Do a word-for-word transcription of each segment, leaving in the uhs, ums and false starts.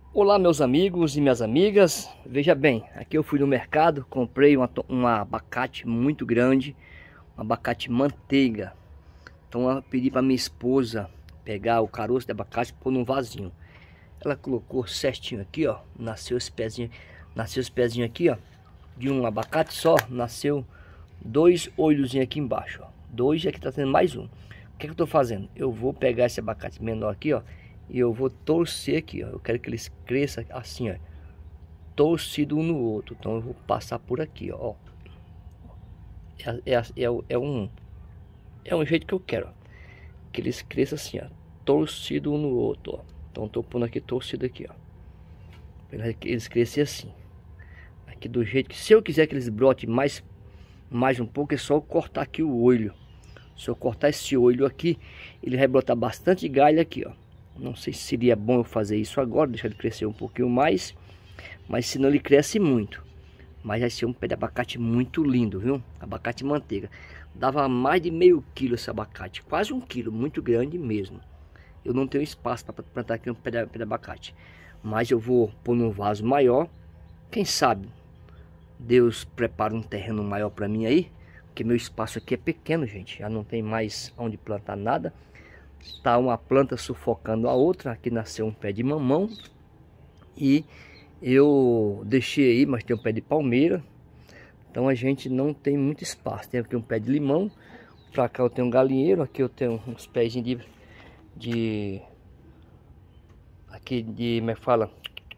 Olá meus amigos e minhas amigas, veja bem, aqui eu fui no mercado, comprei uma, um abacate muito grande, um abacate manteiga. Então eu pedi para minha esposa pegar o caroço de abacate e pôr num vasinho. Ela colocou certinho aqui, ó, nasceu esse pezinho, nasceu esse pezinho aqui, ó, de um abacate só, nasceu dois olhozinhos aqui embaixo, ó. Dois e aqui tá tendo mais um. O que, que eu tô fazendo? Eu vou pegar esse abacate menor aqui, ó, e eu vou torcer aqui, ó. Eu quero que eles cresçam assim, ó, torcido um no outro. Então eu vou passar por aqui, ó. É, é, é, é um é um jeito que eu quero, ó, que eles cresçam assim, ó, torcido um no outro, ó. Então eu tô pondo aqui torcido aqui, ó, para que eles cresçam assim. Aqui do jeito que, se eu quiser que eles brotem mais mais um pouco, é só eu cortar aqui o olho. Se eu cortar esse olho aqui, ele vai brotar bastante galho aqui, ó. Não sei se seria bom eu fazer isso agora, deixar ele crescer um pouquinho mais, mas senão ele cresce muito. Mas vai ser um pé de abacate muito lindo, viu? Abacate manteiga. Dava mais de meio quilo esse abacate, quase um quilo, muito grande mesmo. Eu não tenho espaço para plantar aqui um pé de, pé de abacate, mas eu vou pôr num vaso maior. Quem sabe Deus prepara um terreno maior para mim aí, porque meu espaço aqui é pequeno, gente. Já não tem mais onde plantar nada. Tá uma planta sufocando a outra. Aqui nasceu um pé de mamão e eu deixei aí, mas tem um pé de palmeira. Então a gente não tem muito espaço. Tem aqui um pé de limão, pra cá eu tenho um galinheiro, aqui eu tenho uns pés de de aqui de, como é que fala,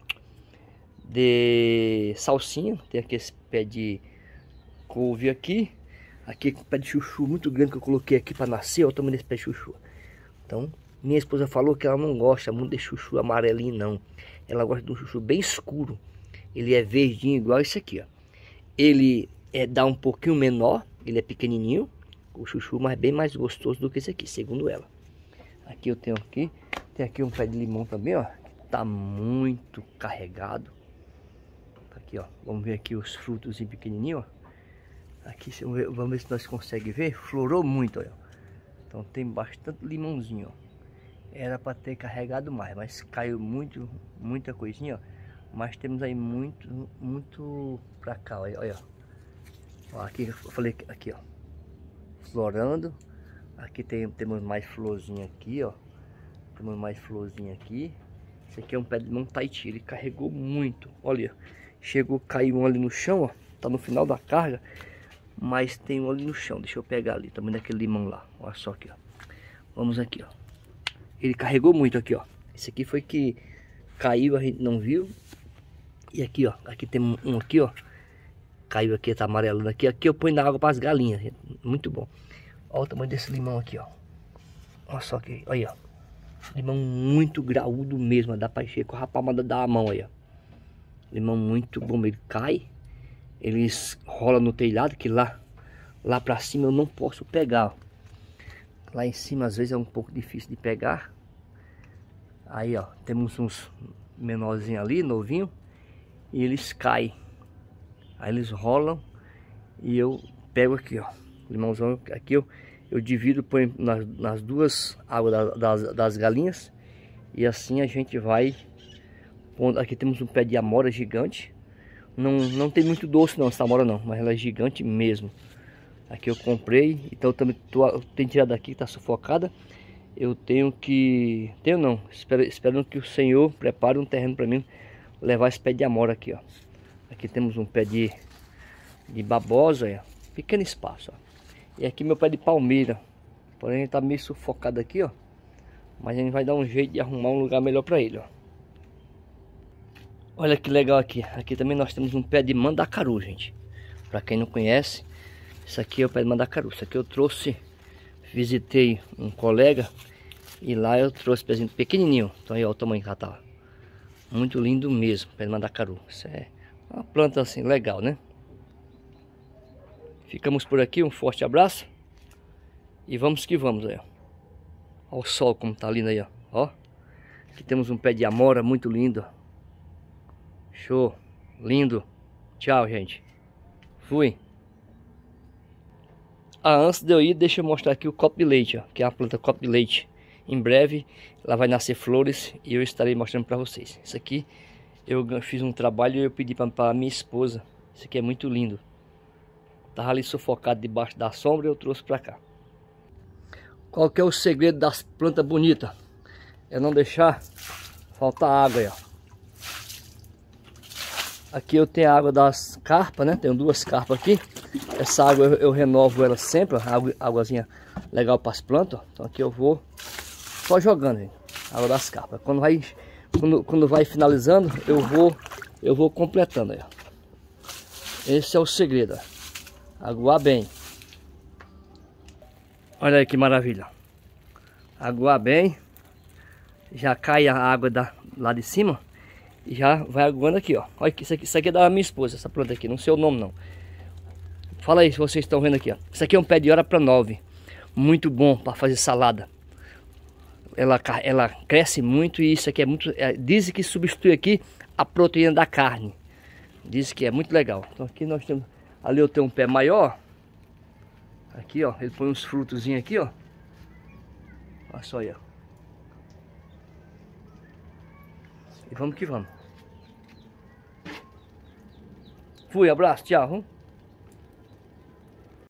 de salsinha. Tem aqui esse pé de couve aqui. Aqui um pé de chuchu muito grande que eu coloquei aqui para nascer. Olha o tamanho desse pé de chuchu. Então, minha esposa falou que ela não gosta muito de chuchu amarelinho, não. Ela gosta de um chuchu bem escuro. Ele é verdinho, igual esse aqui, ó. Ele é, dá um pouquinho menor, ele é pequenininho, o chuchu, mas bem mais gostoso do que esse aqui, segundo ela. Aqui eu tenho aqui, tem aqui um pé de limão também, ó. Tá muito carregado. Aqui, ó. Vamos ver aqui os frutos pequenininhos, ó. Aqui, vamos ver se nós conseguimos ver. Florou muito, ó. Então tem bastante limãozinho, ó. Era para ter carregado mais, mas caiu muito, muita coisinha, ó. Mas temos aí muito, muito pra cá, olha, olha. Ó, aqui eu falei aqui, ó, florando. Aqui tem, temos mais florzinha aqui, ó. Temos mais florzinha aqui. Esse aqui é um pé de limão Tahiti, ele carregou muito. Olha, chegou, caiu um ali no chão, ó. Tá no final da carga. Mas tem um ali no chão, deixa eu pegar ali, também daquele limão lá. Olha só aqui, ó. Vamos aqui, ó. Ele carregou muito aqui, ó. Esse aqui foi que caiu, a gente não viu. E aqui, ó. Aqui tem um aqui, ó. Caiu aqui, tá amarelando aqui. Aqui eu ponho na água para as galinhas. Muito bom. Olha o tamanho desse limão aqui, ó. Olha só aqui, olha, ó. Limão muito graúdo mesmo. Dá para encher com a palma da mão aí, ó. Limão muito bom. Ele cai. Eles rolam no telhado, que lá, lá pra cima eu não posso pegar, ó. Lá em cima às vezes é um pouco difícil de pegar. Aí, ó, temos uns menorzinhos ali, novinho, e eles caem. Aí eles rolam e eu pego aqui, ó, limãozão. Aqui eu, eu divido, ponho nas, nas duas águas da, das, das galinhas. E assim a gente vai pondo. Aqui temos um pé de amora gigante. Não, não tem muito doce não essa amora não, mas ela é gigante mesmo. Aqui eu comprei, então eu também tô, eu tenho tirado daqui, tá sufocada. Eu tenho que, tenho não, espero, esperando que o Senhor prepare um terreno para mim levar esse pé de amora aqui, ó. Aqui temos um pé de, de babosa, ó, pequeno espaço, ó. E aqui meu pé de palmeira, porém ele tá meio sufocado aqui, ó. Mas a gente vai dar um jeito de arrumar um lugar melhor para ele, ó. Olha que legal aqui. Aqui também nós temos um pé de mandacaru, gente. Para quem não conhece, isso aqui é o pé de mandacaru. Isso aqui eu trouxe, visitei um colega e lá eu trouxe pezinho pequenininho. Então aí ó, o tamanho que ela tá. Muito lindo mesmo, pé de mandacaru. Isso é uma planta assim legal, né? Ficamos por aqui, um forte abraço e vamos que vamos aí, ó. Olha o sol como tá lindo aí, ó. Ó. Aqui temos um pé de amora muito lindo. Show, lindo. Tchau, gente. Fui. Ah, antes de eu ir, deixa eu mostrar aqui o copo de leite, ó, que é a planta copo de leite. em breve ela vai nascer flores e eu estarei mostrando para vocês. Isso aqui eu fiz um trabalho e eu pedi para minha esposa. Isso aqui é muito lindo. Tava ali sufocado debaixo da sombra e eu trouxe para cá. Qual que é o segredo das plantas bonitas? É não deixar faltar água aí, ó. Aqui eu tenho a água das carpas, né? Tenho duas carpas aqui. Essa água eu, eu renovo ela sempre, ó. Água, águazinha legal para as plantas, ó. Então aqui eu vou só jogando, gente. Água das carpas. Quando vai, quando, quando vai finalizando, eu vou, eu vou completando aí, ó. Esse é o segredo, ó. Aguar bem. Olha aí que maravilha. Aguar bem. Já cai a água da, lá de cima. E já vai aguando aqui, ó. Olha isso aqui, isso aqui é da minha esposa, essa planta aqui. Não sei o nome não. Fala aí se vocês estão vendo aqui, ó. Isso aqui é um pé de hora para nove. Muito bom para fazer salada. Ela, ela cresce muito e isso aqui é muito... É, dizem que substitui aqui a proteína da carne. Dizem que é muito legal. Então aqui nós temos... Ali eu tenho um pé maior. Aqui, ó. Ele põe uns frutozinhos aqui, ó. Olha só aí, ó. E vamos que vamos. Fui, abraço, tchau.